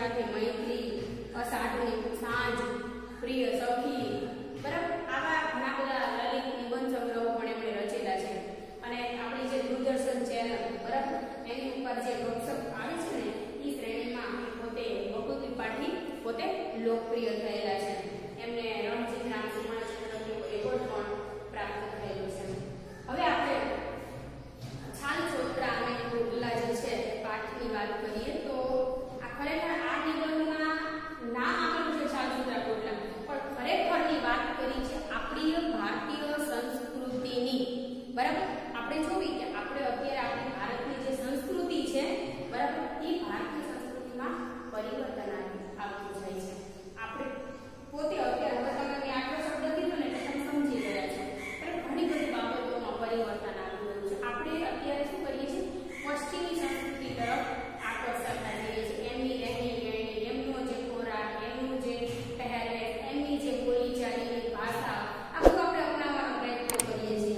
સાથે મૈત્રી, અષાઢની સાંજ, પ્રિય સખી, બરાબર આવા ઘણા બધા લલિત નિબંધ સંગ્રહો પણ એમણે રચેલા છે. અને આપણી જે દૂરદર્શન ચેનલ બરાબર એની ઉપર જે ગપસપ આવે છે ને એ શ્રેણીમાં પોતે બકુ ત્રિપાઠી પોતે લોકપ્રિય થયેલા છે. એમને રણજીત રામ સુમાચંદ્ર એવોર્ડ પણ પ્રાપ્ત થયેલો છે. હવે આપણે છાલ છોતરા અને ગોટલા જે છે પાઠની વાત કરીએ તો આ ખરેખર આ નિબંધમાં નામ આપેલું છે છાલ છોતરા ગોટલા, પણ ખરેખરની વાત કરી છે આપણી ભારતીય સંસ્કૃતિની. બરાબર આપણે જોવી કે આપણે અત્યારે આપણી ભારતની જે સંસ્કૃતિ છે બરાબર એ ભારતીય સંસ્કૃતિમાં પરિવર્તન આવતું જાય છે. આપણે પોતે અત્યારે હવે તમે આટલો શબ્દ કીધો ને એટલે તમે સમજી ગયા છો, પણ ઘણી બધી બાબતોમાં પરિવર્તન આવી રહ્યું છે. આપણે અત્યારે શું કરીએ છીએ પશ્ચિમી સંસ્કૃતિ તરફ આકર્ષાતા જઈએ છીએ. એમની રહેણી કહેણી, એમનો જે ખોરાક, એમનું જે પહેરવેશ, એમની જે બોલીચાલીની ભાષા આ બધું આપણે અપનાવવાનો પ્રયત્ન કરીએ છીએ.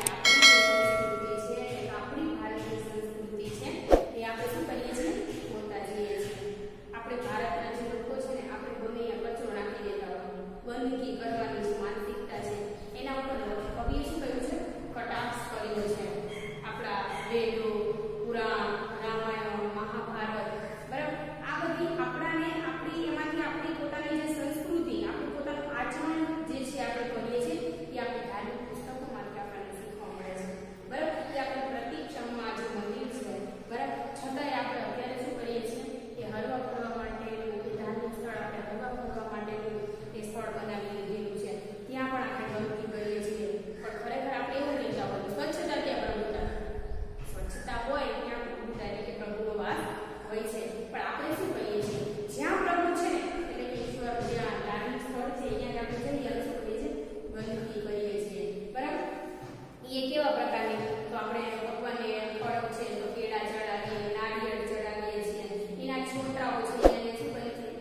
આપણી ભારતીય સંસ્કૃતિ છે એ આપણે શું કરીએ છીએ બોલતા જઈએ છીએ. આપણે ભારતના જે લોકો છે ને આપણે ગમે ત્યાં કચરો નાખી દેતા હોય, ગંદકી કરવાની જે માનસિકતા છે એના ઉપર કવિએ શું કહ્યું છે કટાક્ષ કર્યો છે. આપણા વેદો, પુરાણ, રામાયણ, મહાભારત બરાબર આ બધી આપણાને આપણી એમાંથી આપણી પોતાની જે સંસ્કૃતિ, આપણું પોતાનું આચરણ જે છે આપણે કરીએ છીએ એ આપણે ધાર્મિક પુસ્તકોમાંથી આપણને શીખવા મળે છે. બરાબર એ આપણે પ્રતિક્ષણમાં જે મંદિર છે બરાબર છતાંય આપણે અત્યારે શું કરીએ છીએ કે હરવા ફરવા માટેનું ધાર્મિક સ્થળ આપણે હરવા ફરવા માટેનું એ સ્થળ બનાવી લીધેલું છે. ત્યાં પણ આપણે ગંદકી કરીએ છીએ, પણ ખરેખર આપણે એવું નહીં ચાલવાનું. સ્વચ્છતા ત્યાં પ્રભુતા, સ્વચ્છતા હોય ત્યાં પ્રભુતા એટલે કે પ્રભુનો વાસ હોય છે. પણ આપણે શું કરીએ છીએ જ્યાં પ્રભુ છે ને એટલે કે ઈશ્વર જ્યાં ધાર્મિક સ્થળ છે અહીંયા આપણે જઈએ અને શું કરીએ છીએ ગંદકી કરીએ છીએ. બરાબર એ કેવા પ્રકારની તો આપણે ભગવાનને ફળ છે તો કેળા ચડાવીએ, નારિયેળ ચડાવીએ છીએ, એના છોતરાઓ છે એને શું કરીએ છીએ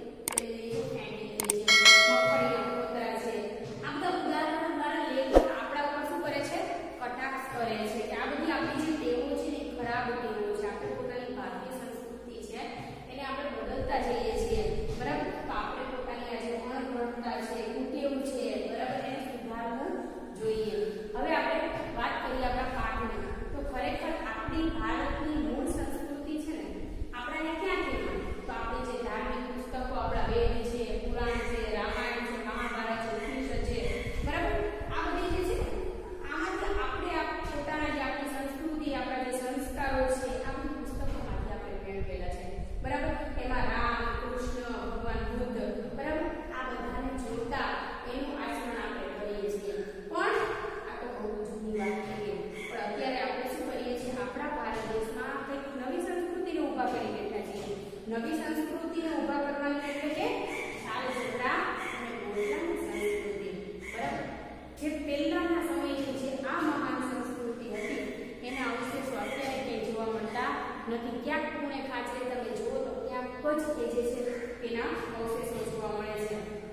ફેંકી દઈએ છીએ, મગફળીના ફોતરા છે. આ બધા ઉદાહરણ લેખક આપણા ઉપર શું કરે છે કટાક્ષ કરે છે કે આ બધી આપણી જે ટેવો છે ને ખરાબ ટેવો છે. આપણે પોતાની ભારતીય સંસ્કૃતિ છે એને આપણે બદલતા જઈએ છીએ. બરાબર તો આપણે પોતાની આ જે અણઘડતા છે, કુટેવ છે બરાબર એને સુધારવું જોઈએ. હવે આપણે વાત કરીએ આપણા પાઠની તો ખરેખર આપણી ભારતની મૂળ સંસ્કૃતિ છે ને આપણને ક્યાંથી મળે તો આપણે જે ધાર્મિક પુસ્તકો આપણા વેદ છે, પુરાણ છે, રામાયણ છે, મહાભારત છે, ઉપનિષદ છે બરાબર આ બધી જે છે આમાંથી આપણે પોતાના જે આપણી સંસ્કૃતિ, આપણા જે સંસ્કારો છે આ બધી પુસ્તકોમાંથી આપણે મેળવેલા છે. બરાબર એમાં રામ, કૃષ્ણ, ભગવાન બુદ્ધ બરાબર આ બધાને જોતા એનું આચરણ આપણે કરીએ છીએ. પણ આ તો બહુ જૂની વાત થઈ ગઈ. પણ અત્યારે આપણે શું કરીએ છીએ આપણા ભારત દેશમાં કંઈક નવી સંસ્કૃતિને ઊભા કરી બેઠા છીએ. નવી સંસ્કૃતિને ઊભા કરવાની એટલે કે છાલ છોતરા અને ગોટલાની સંસ્કૃતિ. બરાબર જે પહેલાના સમયની જે આ મહાન સંસ્કૃતિ હતી એના અવશેષો અત્યારે કંઈ જોવા મળતા નથી. ક્યાંક ખૂણે ખાંચે તમે જુઓ તો ક્યાંક જ કે જે છે એના અવશેષો જોવા મળે છે.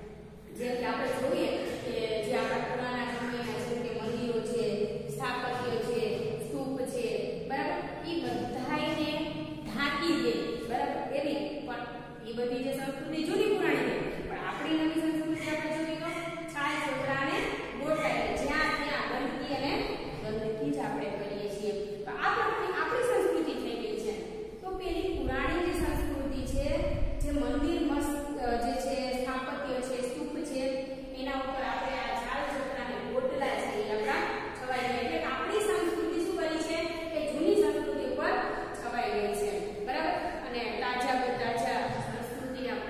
જેમ કે આપણે જોઈએ કે જે આપણા પુરાના સમયના જેમ કે મંદિરો છે, સ્થાપત્ય છે, સ્તૂપ છે બરાબર એ બધાને ઢાંકી દે બરાબર એવી પણ એ બધી જે સંસ્કૃતિ જૂની પુરાણી છે. પણ આપણી નવી સંસ્કૃતિ આપણે જોઈએ તો છાલ છોતરા અને ગોટલા જ્યાં ત્યાં ગંદકી અને ગંદકી જ આપણે કરીએ છીએ. તો આ આપણી સંસ્કૃતિ થઈ ગઈ છે. તો પેલી પુરાણી જે સંસ્કૃતિ છે જે મંદિર મસ્ત જે છે સ્થાપત્ય છે, સ્તૂપ છે એના ઉપર આપણે આ છાલ છોતરા અને ગોટલા છે એ આપણા છવાઈ ગયા. એટલે આપણી સંસ્કૃતિ શું કરી છે કે જૂની સંસ્કૃતિ ઉપર છવાઈ ગઈ છે. બરાબર અને તાજા સંસ્કૃતિના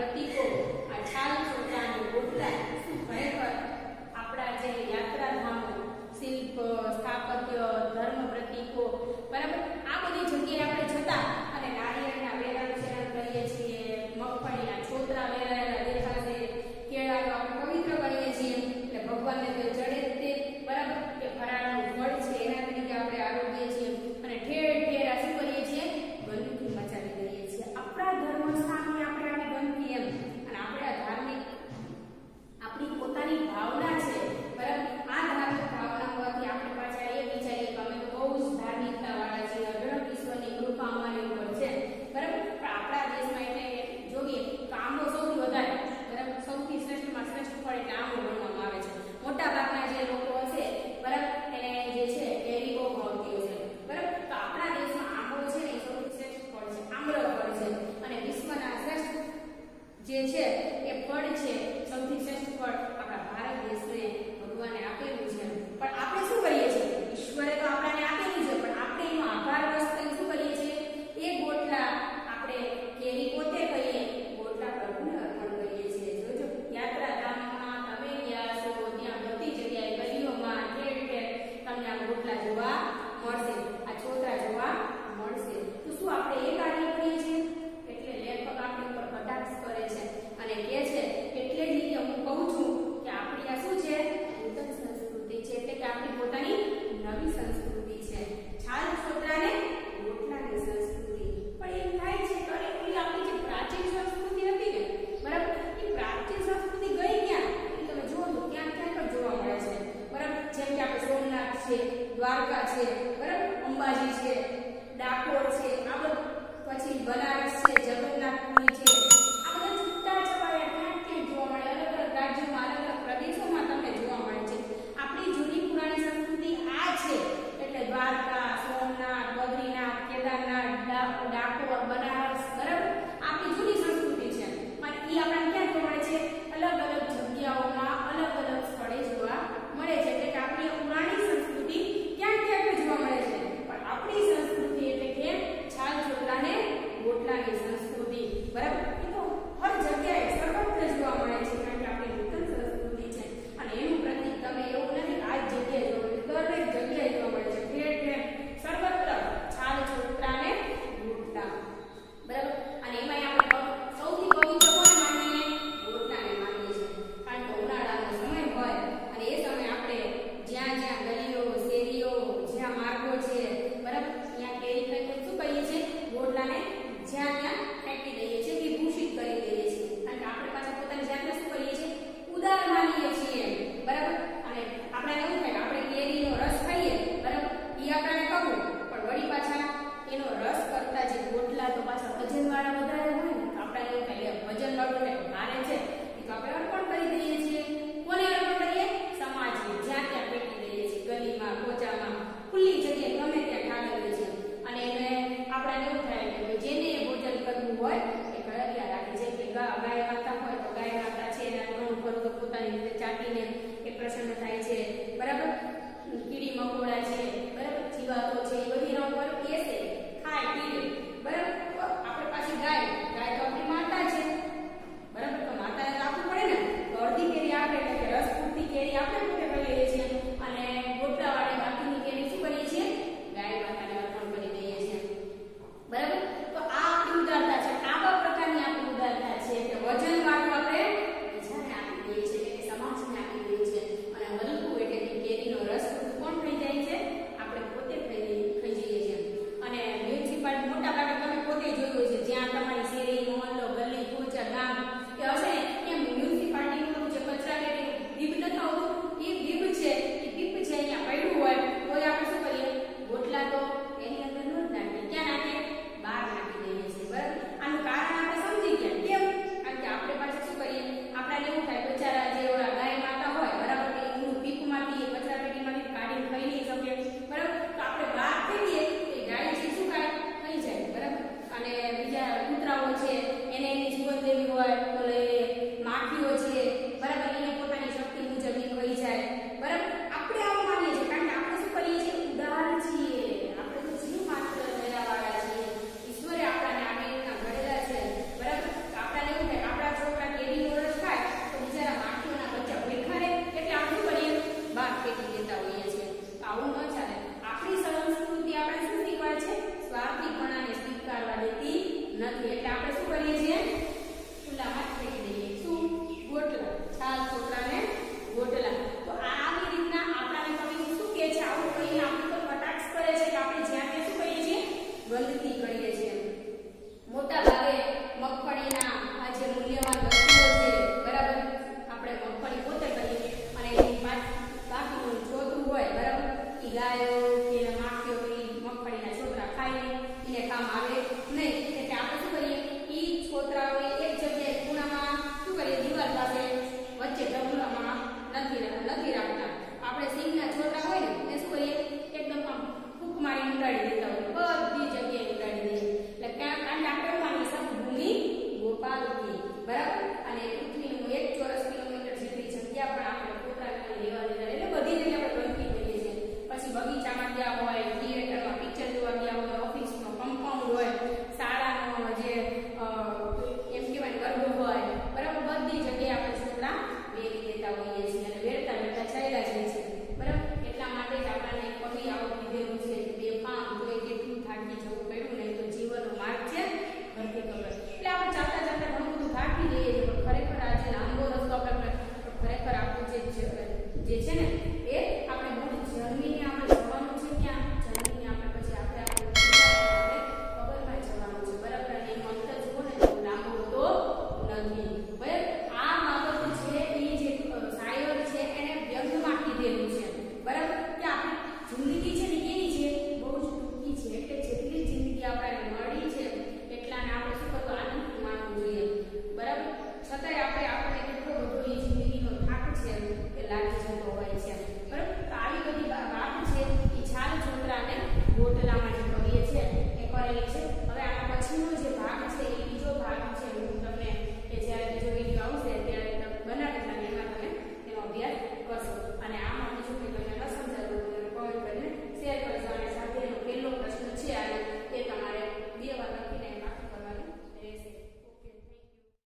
ગાય માતા